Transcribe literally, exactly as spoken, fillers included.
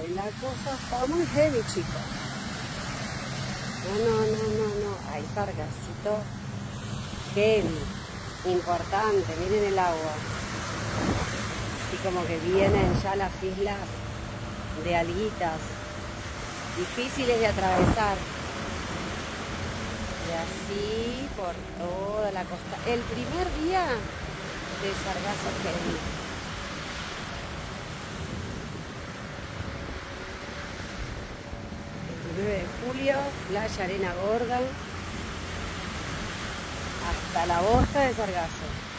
hoy la cosa está muy heavy, chicos. No, no, no, no, no. Hay sargacito heavy, importante. Miren el agua. Así como que vienen ya las islas de alguitas, difíciles de atravesar. Y así por toda la costa. El primer día de sargazo heavy. nueve de julio, playa Arena Gorda, hasta la bosta de sargazo.